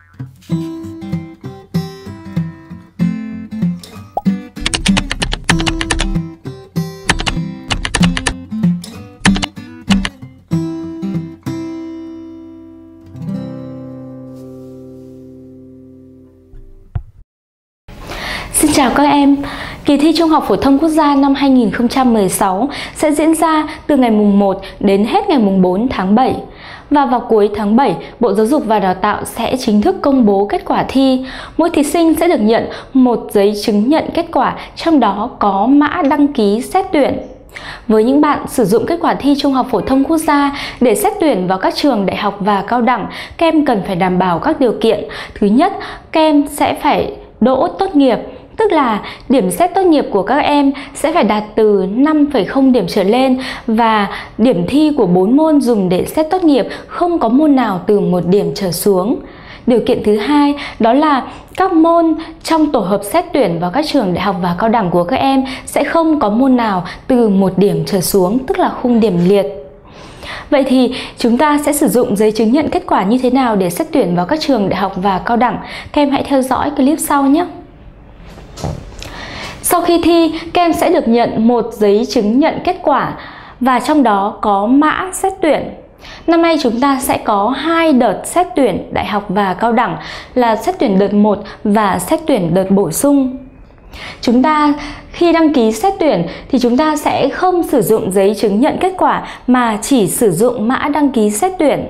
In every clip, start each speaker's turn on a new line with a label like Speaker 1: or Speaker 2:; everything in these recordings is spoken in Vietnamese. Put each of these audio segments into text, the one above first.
Speaker 1: Xin chào các em. Kỳ thi Trung học phổ thông quốc gia năm 2016 sẽ diễn ra từ ngày mùng 1 đến hết ngày mùng 4 tháng 7. Và vào cuối tháng 7, Bộ Giáo dục và Đào tạo sẽ chính thức công bố kết quả thi. Mỗi thí sinh sẽ được nhận một giấy chứng nhận kết quả, trong đó có mã đăng ký xét tuyển. Với những bạn sử dụng kết quả thi Trung học phổ thông quốc gia để xét tuyển vào các trường đại học và cao đẳng, các em cần phải đảm bảo các điều kiện. Thứ nhất, các em sẽ phải đỗ tốt nghiệp, tức là điểm xét tốt nghiệp của các em sẽ phải đạt từ 5,0 điểm trở lên và điểm thi của 4 môn dùng để xét tốt nghiệp không có môn nào từ 1 điểm trở xuống. Điều kiện thứ hai đó là các môn trong tổ hợp xét tuyển vào các trường đại học và cao đẳng của các em sẽ không có môn nào từ 1 điểm trở xuống, tức là khung điểm liệt. Vậy thì chúng ta sẽ sử dụng giấy chứng nhận kết quả như thế nào để xét tuyển vào các trường đại học và cao đẳng? Các em hãy theo dõi clip sau nhé! Sau khi thi, các em sẽ được nhận một giấy chứng nhận kết quả và trong đó có mã xét tuyển. Năm nay chúng ta sẽ có 2 đợt xét tuyển đại học và cao đẳng là xét tuyển đợt 1 và xét tuyển đợt bổ sung. Chúng ta khi đăng ký xét tuyển thì chúng ta sẽ không sử dụng giấy chứng nhận kết quả mà chỉ sử dụng mã đăng ký xét tuyển.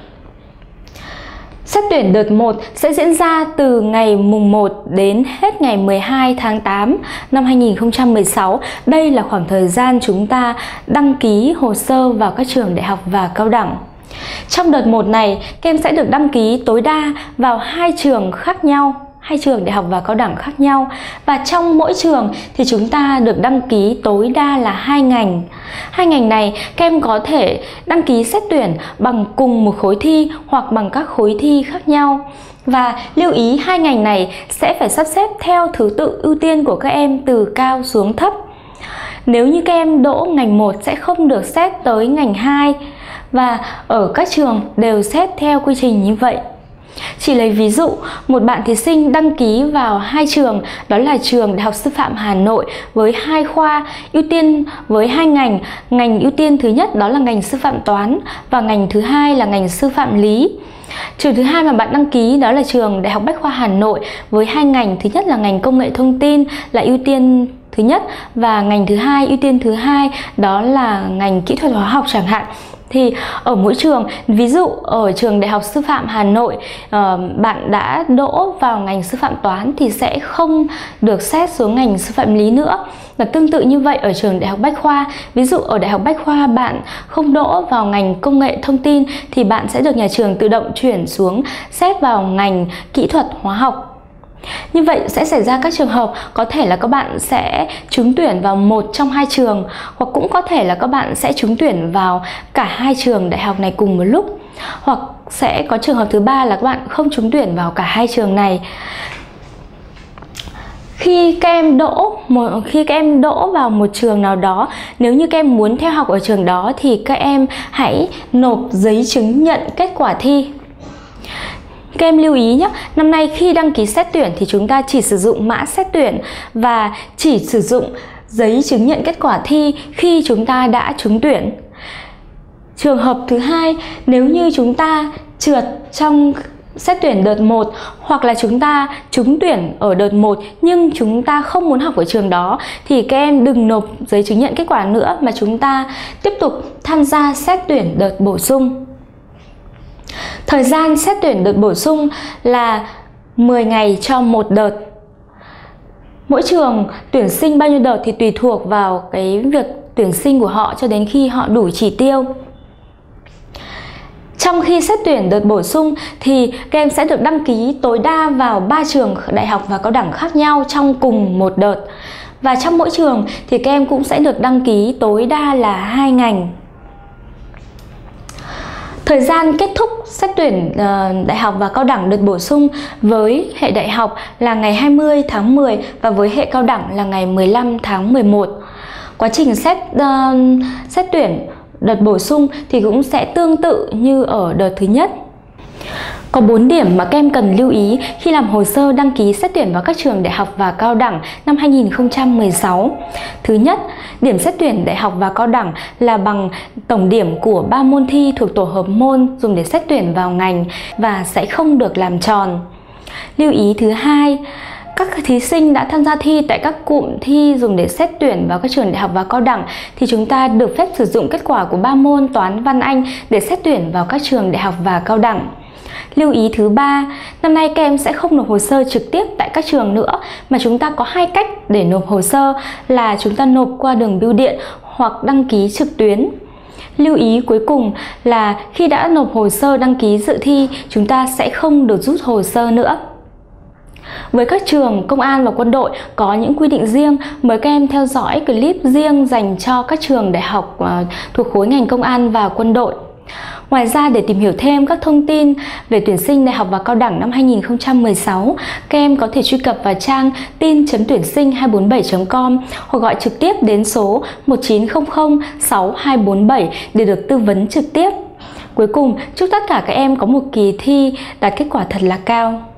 Speaker 1: Xét tuyển đợt 1 sẽ diễn ra từ ngày mùng 1 đến hết ngày 12 tháng 8 năm 2016. Đây là khoảng thời gian chúng ta đăng ký hồ sơ vào các trường đại học và cao đẳng. Trong đợt 1 này, các em sẽ được đăng ký tối đa vào 2 trường khác nhau, 2 trường đại học và cao đẳng khác nhau. Và trong mỗi trường thì chúng ta được đăng ký tối đa là 2 ngành. 2 ngành này các em có thể đăng ký xét tuyển bằng cùng một khối thi hoặc bằng các khối thi khác nhau. Và lưu ý 2 ngành này sẽ phải sắp xếp theo thứ tự ưu tiên của các em từ cao xuống thấp. Nếu như các em đỗ ngành 1 sẽ không được xét tới ngành 2 và ở các trường đều xét theo quy trình như vậy. Chỉ lấy ví dụ, một bạn thí sinh đăng ký vào 2 trường, đó là trường Đại học Sư phạm Hà Nội với 2 khoa ưu tiên với 2 ngành. Ngành ưu tiên thứ nhất đó là ngành sư phạm toán và ngành thứ hai là ngành sư phạm lý. Trường thứ hai mà bạn đăng ký đó là trường Đại học Bách khoa Hà Nội với 2 ngành, thứ nhất là ngành công nghệ thông tin là ưu tiên thứ nhất và ngành thứ hai, ưu tiên thứ hai đó là ngành kỹ thuật hóa học chẳng hạn. Thì ở mỗi trường, ví dụ ở trường Đại học Sư phạm Hà Nội bạn đã đỗ vào ngành sư phạm toán thì sẽ không được xét xuống ngành sư phạm lý nữa. Và tương tự như vậy ở trường Đại học Bách khoa, ví dụ ở Đại học Bách khoa bạn không đỗ vào ngành công nghệ thông tin thì bạn sẽ được nhà trường tự động chuyển xuống xét vào ngành kỹ thuật hóa học. Như vậy sẽ xảy ra các trường hợp có thể là các bạn sẽ trúng tuyển vào một trong 2 trường, hoặc cũng có thể là các bạn sẽ trúng tuyển vào cả 2 trường đại học này cùng một lúc, hoặc sẽ có trường hợp thứ ba là các bạn không trúng tuyển vào cả 2 trường này. Khi các em đỗ vào một trường nào đó, nếu như các em muốn theo học ở trường đó thì các em hãy nộp giấy chứng nhận kết quả thi. Các em lưu ý nhé, năm nay khi đăng ký xét tuyển thì chúng ta chỉ sử dụng mã xét tuyển và chỉ sử dụng giấy chứng nhận kết quả thi khi chúng ta đã trúng tuyển. Trường hợp thứ hai, nếu như chúng ta trượt trong xét tuyển đợt 1 hoặc là chúng ta trúng tuyển ở đợt 1 nhưng chúng ta không muốn học ở trường đó thì các em đừng nộp giấy chứng nhận kết quả nữa mà chúng ta tiếp tục tham gia xét tuyển đợt bổ sung. Thời gian xét tuyển đợt bổ sung là 10 ngày cho một đợt. Mỗi trường tuyển sinh bao nhiêu đợt thì tùy thuộc vào cái việc tuyển sinh của họ cho đến khi họ đủ chỉ tiêu. Trong khi xét tuyển đợt bổ sung thì các em sẽ được đăng ký tối đa vào 3 trường đại học và cao đẳng khác nhau trong cùng một đợt. Và trong mỗi trường thì các em cũng sẽ được đăng ký tối đa là 2 ngành. Thời gian kết thúc xét tuyển đại học và cao đẳng đợt bổ sung với hệ đại học là ngày 20 tháng 10 và với hệ cao đẳng là ngày 15 tháng 11. Quá trình xét tuyển đợt bổ sung thì cũng sẽ tương tự như ở đợt thứ nhất. Có 4 điểm mà các em cần lưu ý khi làm hồ sơ đăng ký xét tuyển vào các trường đại học và cao đẳng năm 2016. Thứ nhất, điểm xét tuyển đại học và cao đẳng là bằng tổng điểm của 3 môn thi thuộc tổ hợp môn dùng để xét tuyển vào ngành và sẽ không được làm tròn. Lưu ý thứ hai, các thí sinh đã tham gia thi tại các cụm thi dùng để xét tuyển vào các trường đại học và cao đẳng thì chúng ta được phép sử dụng kết quả của 3 môn toán, văn, Anh để xét tuyển vào các trường đại học và cao đẳng. Lưu ý thứ ba, năm nay các em sẽ không nộp hồ sơ trực tiếp tại các trường nữa mà chúng ta có 2 cách để nộp hồ sơ là chúng ta nộp qua đường bưu điện hoặc đăng ký trực tuyến. Lưu ý cuối cùng là khi đã nộp hồ sơ đăng ký dự thi, chúng ta sẽ không được rút hồ sơ nữa. Với các trường công an và quân đội có những quy định riêng, mời các em theo dõi clip riêng dành cho các trường đại học thuộc khối ngành công an và quân đội. Ngoài ra, để tìm hiểu thêm các thông tin về tuyển sinh đại học và cao đẳng năm 2016, các em có thể truy cập vào trang tin.tuyển-sinh247.com hoặc gọi trực tiếp đến số 1900 6247 để được tư vấn trực tiếp. Cuối cùng, chúc tất cả các em có một kỳ thi đạt kết quả thật là cao.